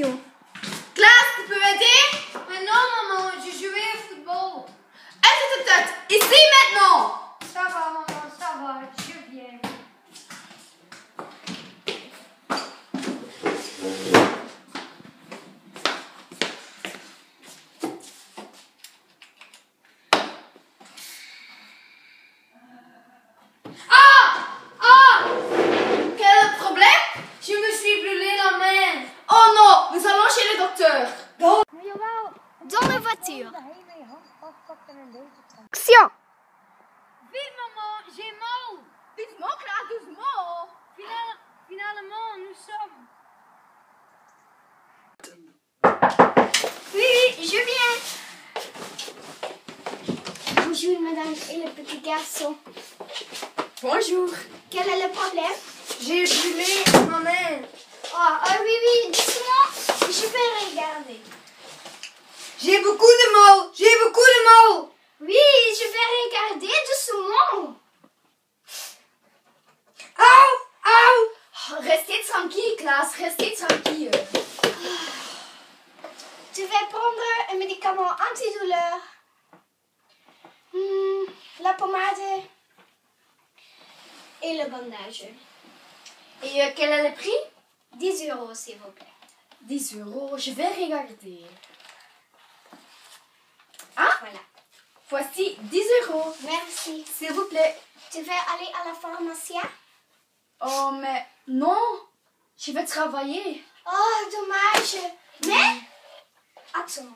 récréation. Classe, tu peux m'aider? Mais non, maman, j'ai joué au football. Ici maintenant! Ça va, maman, ça va, je viens. Quel est le problème? Je me suis brûlé la main. Oh non, nous allons chez le docteur. Dans la voiture. Action. Vite, maman, j'ai mal. Doucement, Claire, doucement. Finalement, nous sommes. Oui, je viens. Bonjour, madame et le petit garçon. Bonjour. Quel est le problème? J'ai brûlé ma main. Oui, doucement. Je vais regarder. J'ai beaucoup de mal. Oui, je vais regarder doucement. Restez tranquille, classe, restez tranquille. Tu vas prendre un médicament antidouleur. La pommade et le bandage. Et quel est le prix? 10 €, s'il vous plaît. 10 €, je vais regarder. Voilà. Voici 10 €. Merci. S'il vous plaît. Tu vas aller à la pharmacie? Oh, mais non. Je vais travailler. Oh, dommage. Mais, attends.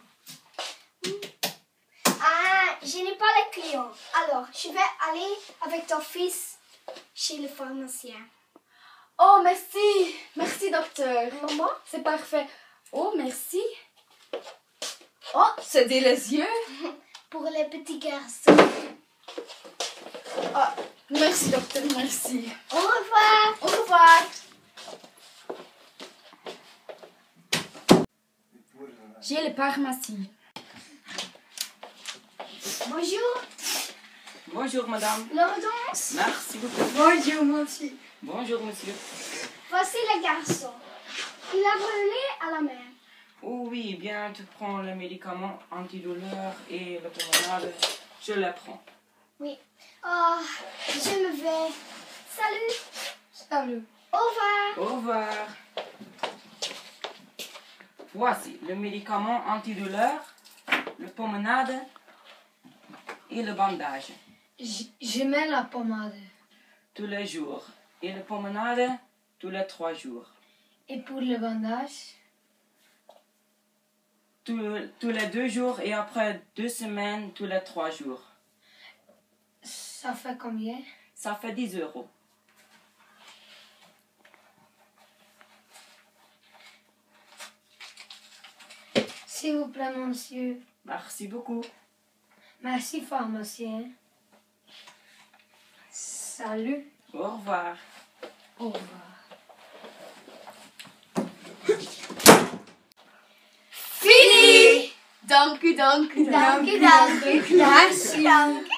Je n'ai pas les clients. Alors, je vais aller avec ton fils chez le pharmacien. Oh, merci. Merci, docteur. Maman? C'est parfait. Oh, merci. Oh, c'est délicieux. Pour les petits garçons. Ah, merci, docteur, merci. Au revoir. Au revoir. J'ai le pharmacie. Bonjour. Bonjour madame. L'ordonnance. Merci beaucoup. Bonjour, monsieur. Bonjour monsieur. Voici le garçon. Il a brûlé à la main. Oh oui, bien, tu prends le médicament antidouleur et le pommade. Je le prends. Oui. Oh, je me vais. Salut. Salut. Au revoir. Au revoir. Voici le médicament antidouleur, le pommade et le bandage. Je mets la pommade. Tous les jours. Et le pommade tous les 3 jours. Et pour le bandage? Tous les 2 jours et après 2 semaines, tous les 3 jours. Ça fait combien? Ça fait 10 €. S'il vous plaît, monsieur. Merci beaucoup. Merci, pharmacien. Salut. Au revoir. Au revoir. Fini! Dank u, dank u, dank u. Danke, danke. Merci. Danke.